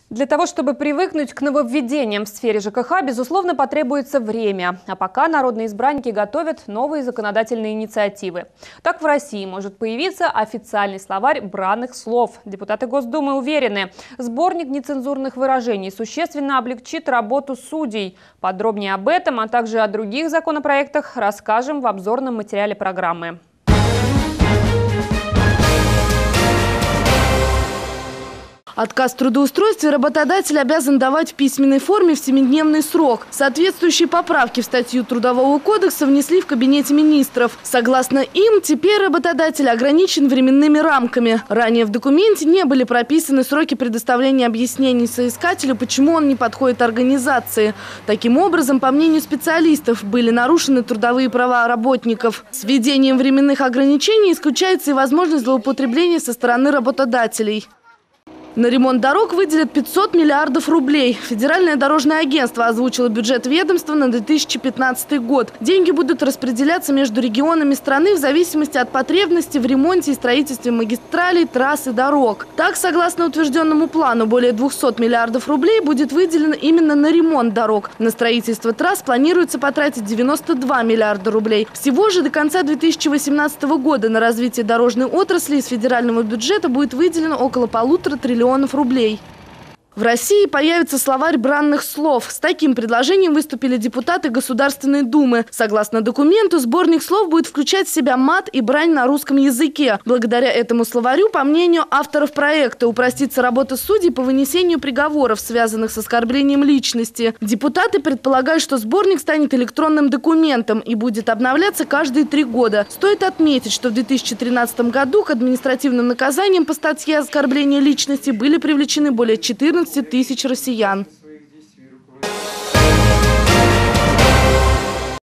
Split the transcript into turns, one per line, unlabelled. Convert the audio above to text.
Для того, чтобы привыкнуть к нововведениям в сфере ЖКХ, безусловно, потребуется время. А пока народные избранники готовят новые законодательные инициативы. Так в России может появиться официальный словарь бранных слов. Депутаты Госдумы уверены, сборник нецензурных выражений существенно облегчит работу судей. Подробнее об этом, а также о других законопроектах расскажем в обзорном материале программы.
Отказ в трудоустройстве работодатель обязан давать в письменной форме в 7-дневный срок. Соответствующие поправки в статью Трудового кодекса внесли в Кабинете министров. Согласно им, теперь работодатель ограничен временными рамками. Ранее в документе не были прописаны сроки предоставления объяснений соискателю, почему он не подходит организации. Таким образом, по мнению специалистов, были нарушены трудовые права работников. С введением временных ограничений исключается и возможность злоупотребления со стороны работодателей. На ремонт дорог выделят 500 миллиардов рублей. Федеральное дорожное агентство озвучило бюджет ведомства на 2015 год. Деньги будут распределяться между регионами страны в зависимости от потребностей в ремонте и строительстве магистралей, трасс и дорог. Так, согласно утвержденному плану, более 200 миллиардов рублей будет выделено именно на ремонт дорог. На строительство трасс планируется потратить 92 миллиарда рублей. Всего же до конца 2018 года на развитие дорожной отрасли из федерального бюджета будет выделено около 1,5 триллиона рублей. В России появится словарь бранных слов. С таким предложением выступили депутаты Государственной Думы. Согласно документу, сборник слов будет включать в себя мат и брань на русском языке. Благодаря этому словарю, по мнению авторов проекта, упростится работа судей по вынесению приговоров, связанных с оскорблением личности. Депутаты предполагают, что сборник станет электронным документом и будет обновляться каждые 3 года. Стоит отметить, что в 2013 году к административным наказаниям по статье оскорбления личности были привлечены более 14 тысяч россиян.